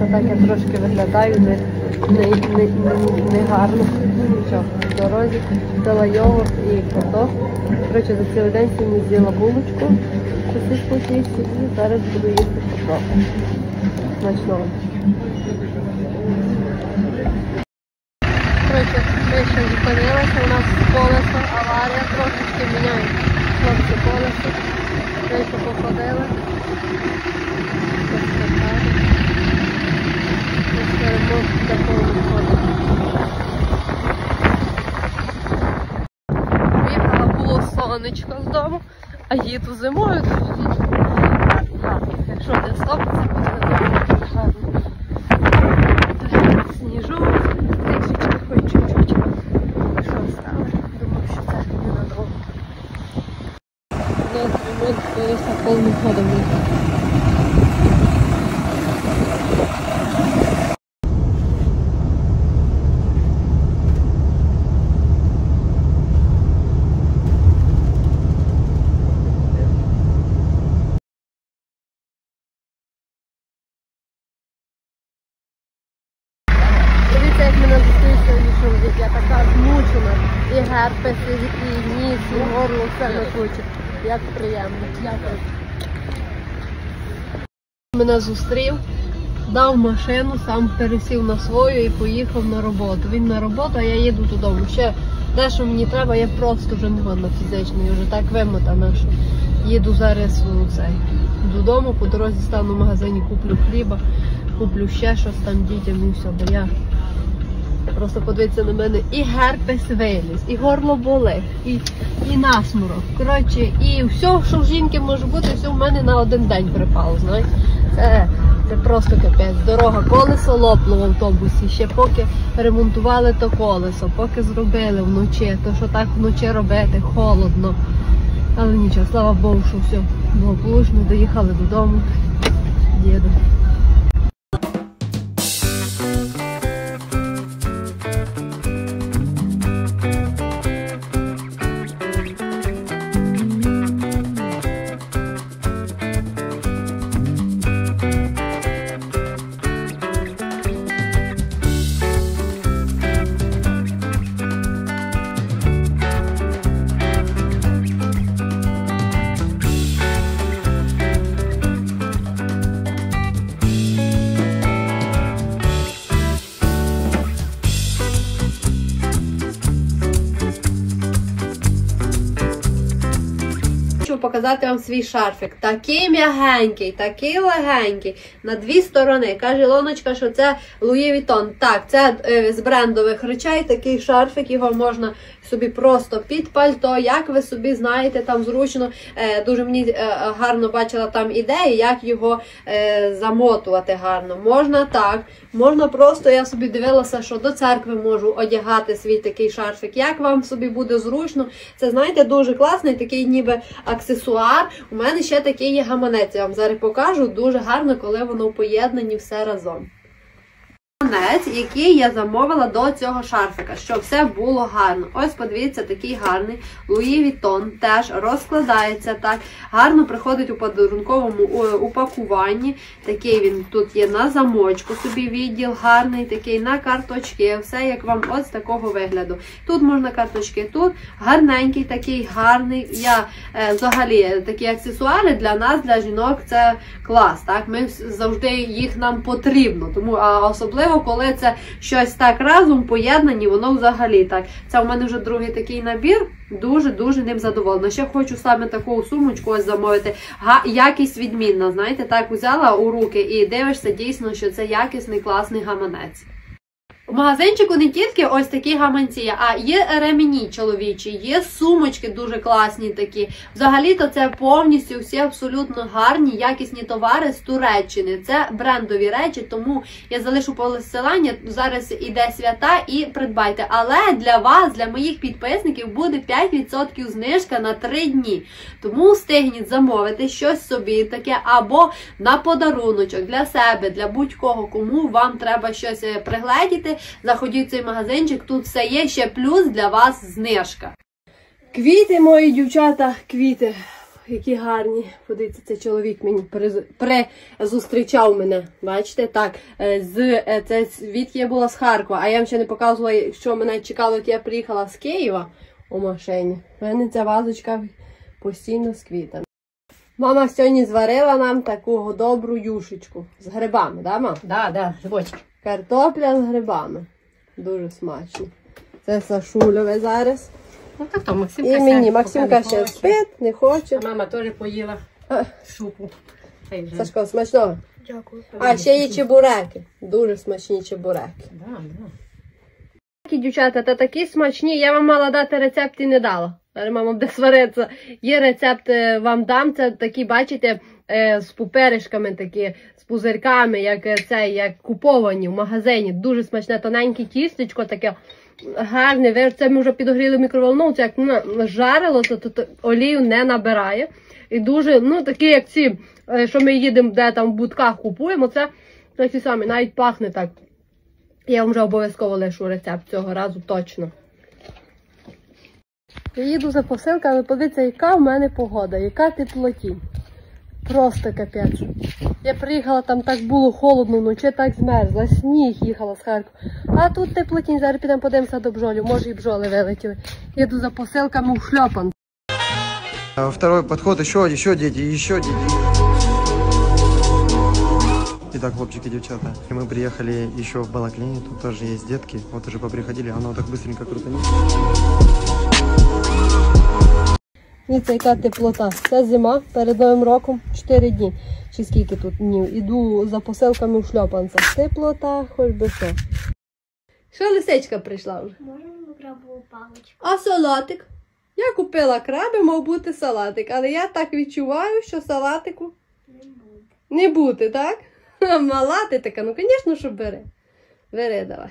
що так я трошки виглядаю не гарно. Нічого, в дорозі дала йогурт і картоплю. Коротше, за цілий день сьогодні з'їла булочку, сосиску чисті, і зараз буду їсти картоплю. Смачного. Коротше, ми ще зупинилися, у нас колесо, аварія, трошечки міняють хлопці колесо. Ми ще походили. Виїхала, було сонечко з дому, а їду зимою. Якщо не стопиться, буде гарно. Сніжу, трішечки, хоч чуть-чуть. Що стало? Думаю, що це ненадовго. У нас ремонт колеса повним ходом. Я така змучена, і герпес, і ніс, і горло, все накручить. Як приємно. Дякую. Мене зустрів, дав машину, сам пересів на свою і поїхав на роботу. Він на роботу, а я їду додому. Ще дещо мені треба, я просто вже не годна фізично, я вже так вимотана, що їду зараз додому, по дорозі стану в магазині, куплю хліба, куплю ще щось там дітям і все, бо я... Просто подивіться на мене, і герпес виліз, і горло болить, і насморок. Коротше, і все, що в жінки може бути, все в мене на один день припало, знаєте. Це просто капець. Дорога, колесо лопло в автобусі, ще поки ремонтували то колесо, поки зробили вночі, то що так вночі робити, холодно. Але нічого, слава Богу, що все благополучно, доїхали додому, їду. Показати вам свій шарфик. Такий м'ягенький, такий легенький, на дві сторони. Каже Ілоночка, що це Луї Вітон. Так, це з брендових речей, такий шарфик, його можна собі просто під пальто, як ви собі знаєте, там зручно. Дуже мені гарно бачила там ідеї, як його замотувати гарно. Можна так, можна просто, я собі дивилася, що до церкви можу одягати свій такий шарфик. Як вам собі буде зручно. Це, знаєте, дуже класний, такий ніби аксесуар. У мене ще такий є гаманець, я вам зараз покажу. Дуже гарно, коли воно в поєднанні все разом. Гаманець, який я замовила до цього шарфика, щоб все було гарно. Ось, подивіться, такий гарний Луї Вітон, теж розкладається так. Гарно приходить у подарунковому упакуванні. Такий він тут є на замочку, собі відділ гарний, такий на карточки. Все як вам ось такого вигляду. Тут можна карточки, тут гарненький, такий гарний. Я взагалі такі аксесуари для нас, для жінок, це клас. Так? Ми завжди їх нам потрібно. Тому, а особливо коли це щось так разом поєднані, воно взагалі так. Це у мене вже другий такий набір, дуже-дуже ним задоволена. Ще хочу саме таку сумочку ось замовити. Якість відмінна, знаєте, так взяла у руки і дивишся дійсно, що це якісний, класний гаманець. У магазинчику не тільки ось такі гаманці, а є ремені чоловічі, є сумочки дуже класні такі. Взагалі-то це повністю всі абсолютно гарні, якісні товари з Туреччини. Це брендові речі, тому я залишу посилання, зараз іде свята і придбайте. Але для вас, для моїх підписників буде 5% знижка на 3 дні. Тому встигніть замовити щось собі таке або на подаруночок для себе, для будь-кого, кому вам треба щось пригледіти. Заходіть в цей магазинчик, тут все є, ще плюс для вас знижка. Квіти, мої дівчата, квіти. які гарні. Подивіться, цей чоловік мені зустрічав мене. Бачите, так. Це звідки я була з Харкова, а я вам ще не показувала, що мене чекало, як я приїхала з Києва у машині. У мене ця вазочка постійно з квітами. Мама сьогодні зварила нам таку добру юшечку з грибами, да, мам? Да, грибочки. Картопля з грибами. Дуже смачно. Це Сашульове зараз. Ну так то, Максимка І мені. ще Максимка ще спить, не хоче. А мама теж поїла шупу. Сашко, смачного? Дякую. А, ще є чебуреки. Дуже смачні чебуреки. Да. Такі, дівчата, та такі смачні. Я вам мала дати рецепт і не дала. Зараз мама буде сваритися. Є рецепт, вам дам. Це такі, бачите, з пуперишками такі, з пузирками, як куповані в магазині. Дуже смачне, тоненьке тістечко таке. Гарне, це ми вже підогріли в мікроволновці, як жарило, то олію не набирає. І дуже, такі як ці, що ми їдемо, де там в будках купуємо, це такі самі, навіть пахне так. Я вам вже обов'язково лишу рецепт цього разу точно. Я їду за посилками, подивіться, яка в мене погода, яка теплотінь. Просто капець. Я приїхала, там так було холодно, вночі так змерзла, сніг їхала з Харкова. А тут теплотінь, зараз підемо подивимося до бджолів, може і бджоли вилетіли. Їду за посилками в шльопан. Второй подход, еще дети. Итак, хлопчики, девчата, мы приехали еще в Балаклею, тут тоже есть детки, вот уже поприходили, оно так быстренько крутанет. Дивіться, яка теплота. Це зима, перед Новим роком 4 дні. Чи скільки тут днів. Іду за посилками в шльопанцях. Теплота, хоч би що. Що лисичка прийшла вже? Можемо крабову паличку? А салатик? Я купила краби, мав бути салатик, але я так відчуваю, що салатику Не буде. не буде, так? Мала ти така, ну звісно, що бери. Бери, давай.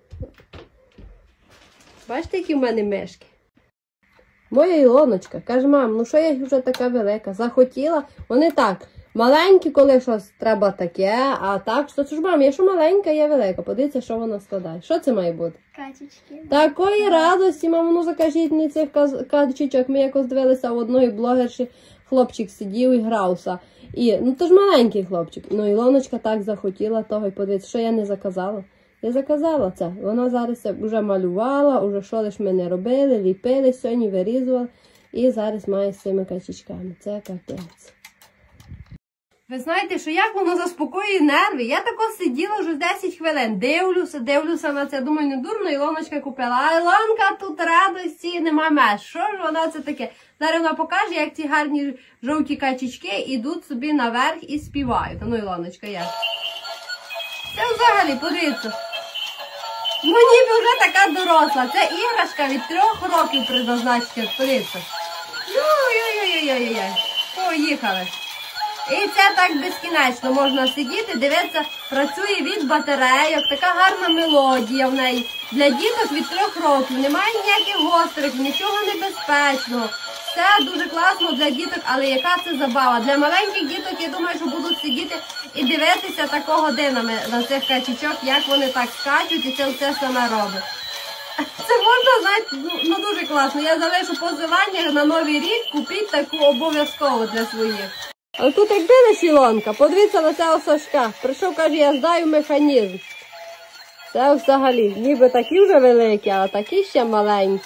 Бачите, які в мене мешки? Моя Ілоночка каже, мам, ну що я вже така велика? Захотіла? Вони так, маленькі, коли щось треба таке, а так, що ж, мам, я що маленька, я велика. Подивіться, що вона складає. Що це має бути? Качечки. Такої радості, мамо, ну закажіть мені цих качечок. Ми якось дивилися в одної блогерші, хлопчик сидів і грався. Ну то ж маленький хлопчик. Ну Ілоночка так захотіла того і подивіться, що я не заказала. Я заказала це. Вона зараз вже малювала, вже що лиш ми не робили, ліпили, сьогодні вирізували. І зараз має з цими качечками. Це капець. Ви знаєте, що як воно заспокоює нерви? Я тако сиділа вже 10 хвилин, дивлюся на це, думаю, не дурно, Ілоночка купила. А Ілонка тут радості нема меж. Що ж вона це таке? Зараз вона покаже, як ці гарні жовті качечки йдуть собі наверх і співають. Ну, Ілоночка, як? Це взагалі, подивіться. Ну, ніби вже така доросла. Це іграшка від 3 років предназначена. Подивіться. Ой-ой-ой-ой-ой-ой. Поїхали. І це так безкінечно можна сидіти, дивитися, працює від батарейок, така гарна мелодія в неї. Для діток від 3 років, немає ніяких гострих, нічого небезпечного. Все дуже класно для діток, але яка це забава. Для маленьких діток, я думаю, що будуть сидіти і дивитися тако годинами на цих качечок, як вони так скачуть і це все саме робить. Це можна, знаєте, ну дуже класно. Я залишу посилання на Новий рік, купіть таку обов'язково для своїх. Але тут як дивиш, Ілонка, подивіться на цього Сашка. Прийшов, каже, я здаю механізм. Це взагалі, ніби такі вже великі, а такі ще маленькі.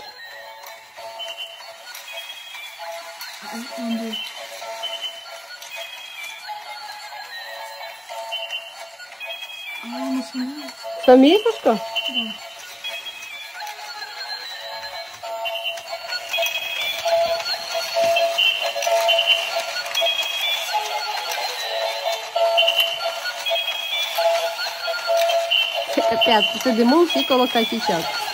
Самі, Сашко? Капець, сидимо всі коло качечок.